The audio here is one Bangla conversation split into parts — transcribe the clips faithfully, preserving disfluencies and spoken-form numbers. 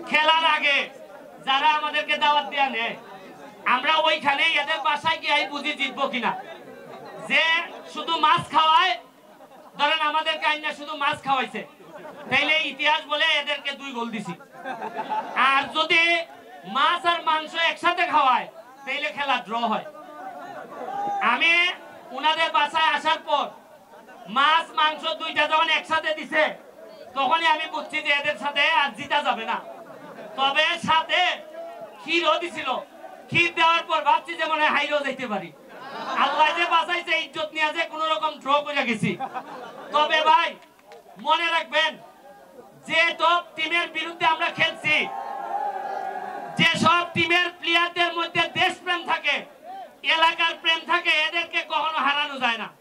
খেলার আগে যারা আমাদেরকে দাওয়াত দেয়া নেয় আমরা ওইখানে এদের বাসায় গিয়ে বুঝি জিতবো কিনা। যে শুধু মাছ খাওয়ায়, ধরেন আমাদেরকে আইনা শুধু মাছ খাওয়াইছে, তাইলে ইতিহাস বলে এদেরকে দুই গোল দিছি। আর যদি মাছ আর মাংস একসাথে খাওয়ায় তাইলে খেলা ড্র হয়। আমি উনাদের বাসায় আসার পর মাছ মাংস দুইটা যখন একসাথে দিছে তখনই আমি বুঝছি যে এদের সাথে আর জিতা যাবে না। তবে সাথে ক্ষীরও দিছিল। ক্ষীর দেওয়ার পর ভাবছি যে মনে হয় হাইরেও যাইতে পারি। আল্লাহ যে বাঁচাইছে, ইজ্জত নিয়ে যে কোন রকম ড্র করে গেছি। তবে ভাই মনে রাখবেন, যে টপ টিমের বিরুদ্ধে আমরা খেলছি, যে সব টিমের প্লেয়ারদের মধ্যে দেশপ্রেম থাকে, এলাকার প্রেম থাকে, এদেরকে কখনো হারানো যায় না।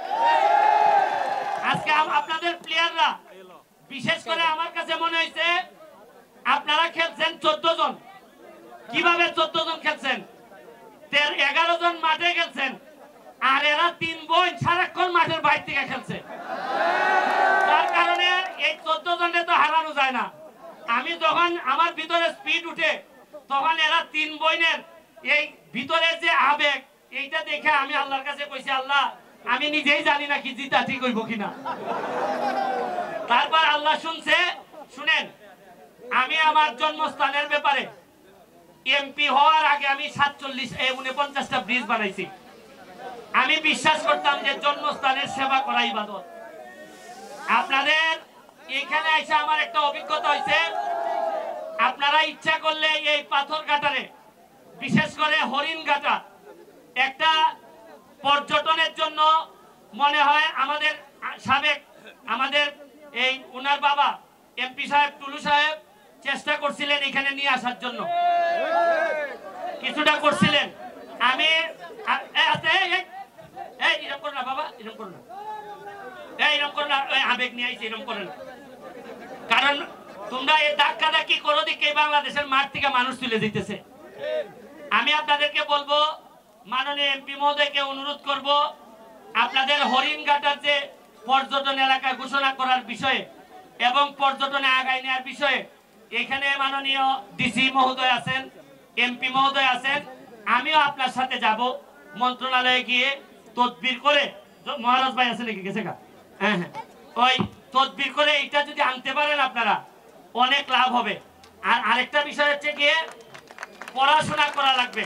আজকে আপনাদের প্লেয়াররা, বিশেষ করে আমার কাছে মনে হয়েছে আপনারা খেলছেন চোদ্দ জন। কিভাবে চোদ্দ জন খেলছেন? এগারো জন মাঠে খেলছেন, আর এরা তিন বোন সারাক্ষণ মাঠের বাইরে থেকে খেলছে। তার কারণে এই চোদ্দ জনে তো হারানো যায় না। আমি যখন আমার ভিতরে স্পিড উঠে তখন এরা তিন বোনের এই ভিতরে যে আবেগ, এইটা দেখে আমি আল্লাহর কাছে কইছি, আল্লাহ আমি নিজেই জানি না কি জিতা ঠিক হইব কিনা। তারপর আল্লাহ শুনছে। শুনেন, আমি আমার জন্মস্থানের ব্যাপারে এমপি হওয়ার আগে আমি সাতচল্লিশ উনপঞ্চাশটা ব্রিজ বানাইছি। আমি বিশ্বাস করতাম যে জন্মস্থানের সেবা করা ইবাদত। আপনাদের এখানে এসে আমার একটা অভিজ্ঞতা হয়েছে, আপনারা ইচ্ছা করলে এই পাথর ঘাটারে, বিশেষ করে হরিণ ঘাটা, একটা পর্যটনের জন্য মনে হয় আমাদের সাবেক আমাদের এই উনার বাবা এমপি সাহেব টুলু সাহেব চেষ্টা করছিলেন এখানে নিয়ে আসার জন্য, কিছুটা করছিলেন। আমি এরকম করো না বাবা, এরকম করো না, এরকম করো না, আবেগ নিয়ে আইছি, এরকম করে না। কারণ তোমরা এই ধাক্কা ধাক্কি করো দিকে বাংলাদেশের মাঠ থেকে মানুষ তুলে দিতেছে। আমি আপনাদেরকে বলবো, মাননীয় এমপি মহোদয়কে অনুরোধ করব, আপনাদের হরিণঘাটার যে পর্যটন এলাকা ঘোষণা করার বিষয়ে এবং পর্যটনে আগায় নেওয়ার বিষয়ে এখানে মাননীয় ডিসি মহোদয় আছেন, এমপি মহোদয় আছেন, আমিও আপনার সাথে যাব মন্ত্রণালয়ে গিয়ে তদবির করে। মহারাজ ভাই আছে নাকি? গেছে গা? হ্যাঁ হ্যাঁ, ওই তদবির করে এইটা যদি আনতে পারেন আপনারা অনেক লাভ হবে। আর আরেকটা বিষয় হচ্ছে গিয়ে পড়াশোনা করা লাগবে।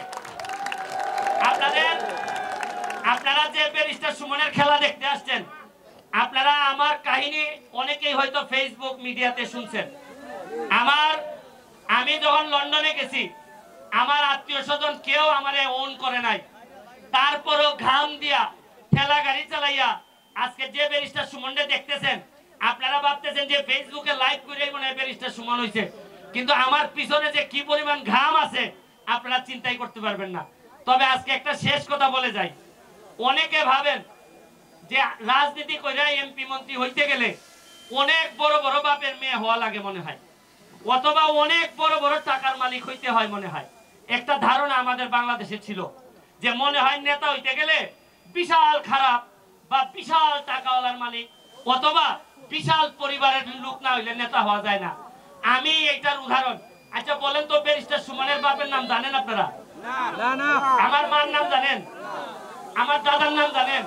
আপনাদের আপনারা যে ব্যারিস্টার সুমনের খেলা দেখতে আসছেন, আপনারা আমার কাহিনী অনেকেই হয়তো ফেসবুক মিডিয়াতে শুনছেন। আমার আমি যখন লন্ডনে গেছি, আমার আত্মীয় স্বজন কেউ আমারে ওন করে নাই। তারপরও ঘাম দিয়া ঠেলা গাড়ি চালাইয়া আজকে যে ব্যারিস্টার সুমনকে দেখতেছেন, আপনারা ভাবতেছেন যে ফেসবুকে লাইভ করেই মনে হয় ব্যারিস্টার সুমন হয়েছে, কিন্তু আমার পিছনে যে কি পরিমাণ ঘাম আছে আপনারা চিন্তাই করতে পারবেন না। তবে আজকে একটা শেষ কথা বলে যাই, অনেকে ভাবেন যে রাজনীতি করে এমপি মন্ত্রী হইতে গেলে অনেক বড় বড় বাপের মেয়ে হওয়া লাগে মনে হয়, অথবা অনেক বড় বড় টাকার মালিক হইতে হয় মনে হয়। একটা ধারণা আমাদের বাংলাদেশে ছিল যে মনে হয় নেতা হইতে গেলে বিশাল খারাপ বা বিশাল টাকাওয়ালার মালিক অথবা বিশাল পরিবারের লোক না হইলে নেতা হওয়া যায় না। আমি এইটার উদাহরণ। আচ্ছা বলেন তো, ব্যারিস্টার সুমনের বাপের নাম জানেন আপনারা? আমার মার নাম জানেন? আমার দাদার নাম জানেন?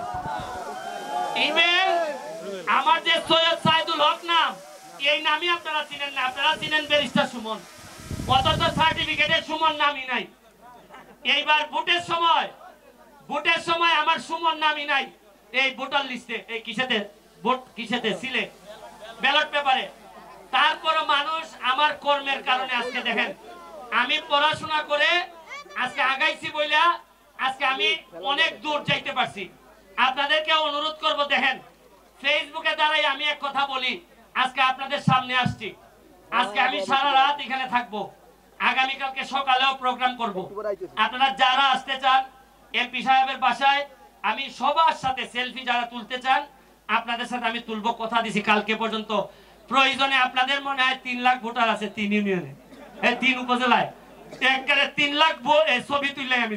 ইভেন আমার যে সৈয়দ সাইদুল হক নাম, এই নামই আপনারা চিনেন না। আপনারা চিনেন ব্যারিস্টার সুমন, অথচ সার্টিফিকেটে সুমন নামই নাই। এইবার ভোটের সময় ভোটের সময় আমার সুমন নামই নাই এই ভোটার লিস্টে। এই কিসেতে ভোট কিসেতে ছিলে ব্যালট পেপারে। তারপরও মানুষ আমার কর্মের কারণে আজকে দেখেন আমি পড়াশোনা করে আজকে আগাইছি বইলা আজকে আমি অনেক দূর যাইতে পারছি। আপনাদেরকে অনুরোধ করব, দেখেন ফেসবুকে দ্বারাই আমি এক কথা বলি, আজকে আপনাদের সামনে আসছি। আজকে আমি সারা রাত এখানে থাকবো, আগামীকালকে সকালেও প্রোগ্রাম করব। আপনারা যারা আসতে চান এমপি সাহেবের বাসায়, আমি সবার সাথে সেলফি যারা তুলতে চান আপনাদের সাথে আমি তুলবো, কথা দিছি কালকে পর্যন্ত। প্রয়োজনে আপনাদের মনে হয় তিন লাখ ভোটার আছে তিন ইউনিয়নে, এই তিন উপজেলায়, একবারে তিন লাখ ছবি তুললে আমি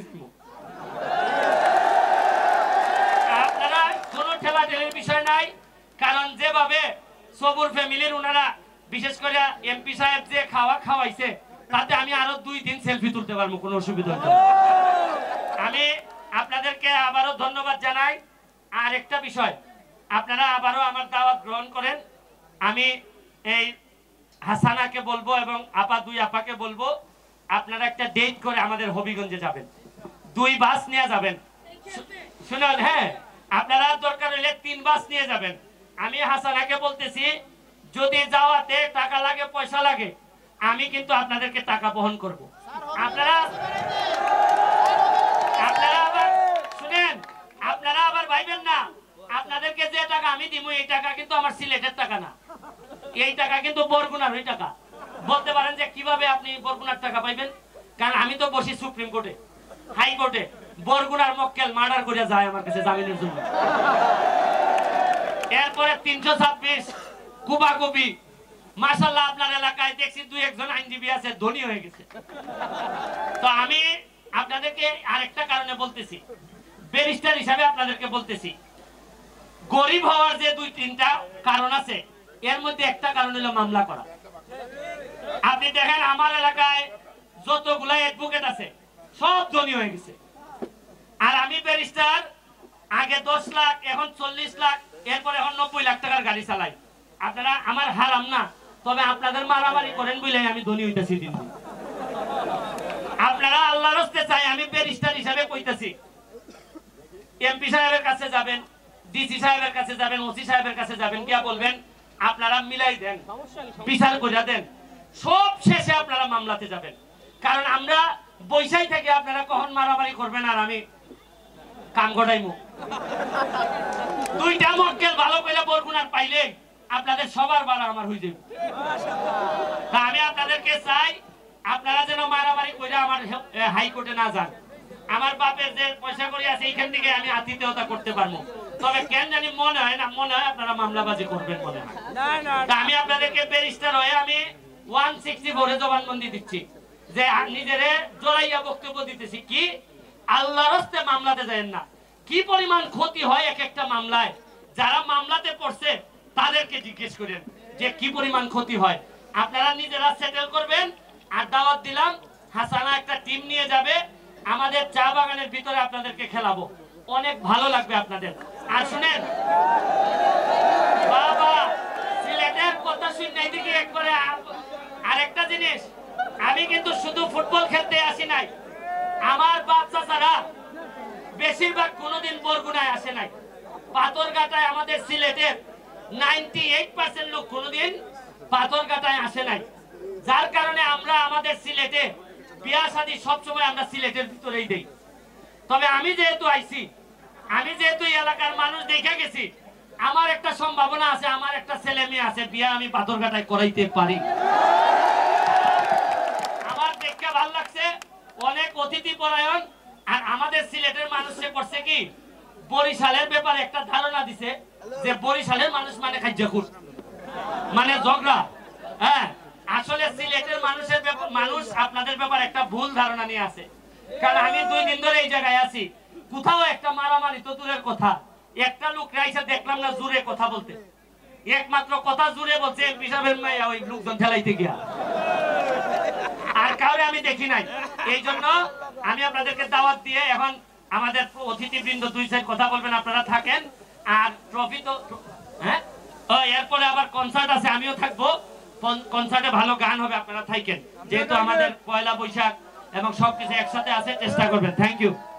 আপনারা কোনো ঠেলা ঠেলির বিষয় নাই। কারণ যেভাবে সবুর ফ্যামিলির ওনারা বিশেষ করে এমপি সাহেব যে খাওয়া খাওয়াইছে তাতে আমি আরো দুই দিন সেলফি তুলতে পারবো, কোনো অসুবিধা হবে না। আমি আপনাদেরকে আবারও ধন্যবাদ জানাই। আর একটা বিষয়, আপনারা আবারও আমার দাওয়াত গ্রহণ করেন। আমি এই হাসানাকে বলবো এবং আপা দুই আপাকে বলবো আপনারা একটা ডেট করে আমাদের হবিগঞ্জে যাবেন, দুই বাস নিয়ে যাবেন। শুনুন, হ্যাঁ আপনারা দরকার হলে তিন বাস নিয়ে যাবেন। আমি হাসানাকে বলতেছি যদি যাওয়াতে টাকা লাগে পয়সা লাগে আমি কিন্তু আপনাদেরকে টাকা বহন করব। আপনারা আপনারা আবার শুনেন, আপনারা আবার ভাইবেন না আপনাদেরকে যে টাকা আমি দিব এই টাকা কিন্তু আমার সিলেটের টাকা না, এই টাকা কিন্তু বরগুনার ওই টাকা। বলতে পারেন যে কিভাবে আপনি বরগুনার টাকা পাইবেন, কারণ আমি তো বসি সুপ্রিম কোর্টে, হাইকোর্টে। বরগুনার মক্কেল মার্ডার করে যায় আমার কাছে জামিনের জন্য। এরপরে তিনশো ছাব্বিশ কুবাকুবি, মাশাআল্লাহ আপনার এলাকায় দেখছি দুই একজন আইনজীবী আছে, ধনী হয়ে গেছে। তো আমি আপনাদেরকে আরেকটা কারণে বলতেছি, ব্যারিস্টার হিসাবে আপনাদেরকে বলতেছি, গরিব হওয়ার যে দুই তিনটা কারণ আছে এর মধ্যে একটা কারণ হলো মামলা করা। আপনি দেখেন আমার এলাকায় যতগুলা অ্যাডভোকেট আছে সব ধনী হয়ে গেছে, আর আমি ব্যারিস্টার আগে দশ লাখ এখন চল্লিশ লাখ এরপর এখন নব্বই লাখ টাকার গাড়ি চালাই। আপনারা আমার হারাম না, তবে আপনাদের মারামারি করেন বলে আমি ধনী হইতেছি দিন দিন। আপনারা আল্লাহর রাস্তে চাই, আমি ব্যারিস্টার হিসাবে কইতাছি, এমপি সাহেবের কাছে যাবেন, ডিসি সাহেবের কাছে যাবেন, ওসি সাহেবের কাছে যাবেন, গিয়া বলবেন আপনারা মিলাই দেন, বিচার করে দেন। সব শেষে আপনারা মামলাতে যাবেন, কারণ আমরা বৈশাই থেকে আপনারা কখন মারামারি করবেন আর আমি কাম গড়াইমু। দুইটা মক্কেল ভালো করে বরগুনার পাইলে আপনাদের সবার বাড়া আমার হয়ে যাবে। তা আমি আপনাদেরকে চাই আপনারা যেন মারামারি করে আমার হাইকোর্টে না যান। আমার বাপের যে পয়সা করি আছে এইখান থেকে আমি আতিথেয়তা করতে পারবো, তবে কেন জানি মনে হয় না, মনে হয় আপনারা মামলাবাজি করবেন মনে হয়। আমি আপনাদেরকে ব্যারিস্টার হয়ে আমি ওয়ান সিক্সটি ফোরে জবানবন্দি দিচ্ছি যে নিজেরে জড়াইয়া বক্তব্য দিতেছি কি আল্লাহর রাস্তে মামলাতে যাবেন না। কি পরিমাণ ক্ষতি হয় এক একটা মামলায়, যারা মামলাতে পড়ছে তাদেরকে জিজ্ঞেস করেন যে কি পরিমাণ ক্ষতি হয়। আপনারা নিজেরা সেটেল করবেন। আর দাওয়াত দিলাম, হাসানা একটা টিম নিয়ে যাবে, আমাদের চা বাগানের ভিতরে আপনাদেরকে খেলাবো, অনেক ভালো লাগবে আপনাদের। আর শুনেন বাবা, সিলেটের কথা শুনে দিকে একবারে আরেকটা জিনিস, আমি কিন্তু শুধু ফুটবল খেলতে আসি নাই, আমার বাচ্চা ছাড়া বেশিরভাগ কোনোদিন বরগুনায় আসে নাই। পাথরঘাটায় আমাদের সিলেটের নাইনটি এইট পার্সেন্ট লোক কোনোদিন পাথরঘাটায় আসে নাই, যার কারণে আমরা আমাদের সিলেটে বিয়া শাদী সবসময় আমরা সিলেটের ভিতরেই দেই। তবে আমি যেহেতু আইছি, আমি যেহেতু এই এলাকার মানুষ দেখে গেছি, আমার একটা সম্ভাবনা আছে, আমার একটা ছেলে মেয়ে আছে, বিয়া আমি পাথরঘাটায় করাইতে পারি। আমার দেখে ভালো লাগছে, অনেক অতিথি পরায়ণ। আর আমাদের সিলেটের মানুষে করছে কি, বরিশালের ব্যাপারে একটা ধারণা দিছে যে বরিশালের মানুষ মানে খাজ্জাকুর, মানে ঝগড়া। হ্যাঁ, আসলে সিলেটের মানুষের মানুষ আপনাদের ব্যাপারে একটা ভুল ধারণা নিয়ে আছে। কারণ আমি দুই দিন ধরে এই জায়গায় আছি, কোথাও একটা মারামারি তো দূরের কথা, একটা লোক রাইসা দেখলাম না জুড়ে কথা বলতে, একমাত্র কথা জুড়ে বলছে এমপি সাহেবের মাইয়া ওই লোকজন ঠেলাইতে গিয়া, আর কাউরে আমি দেখি নাই। এই জন্য আমি আপনাদেরকে দাওয়াত দিয়ে এখন আমাদের অতিথিবৃন্দ দুই সাইড কথা বলবেন, আপনারা থাকেন। আর ট্রফি তো হ্যাঁ, এরপরে আবার কনসার্ট আছে, আমিও থাকবো। কনসার্টে ভালো গান হবে, আপনারা থাকেন, যেহেতু আমাদের পয়লা বৈশাখ এবং সবকিছু একসাথে আছে, চেষ্টা করবেন। Thank you.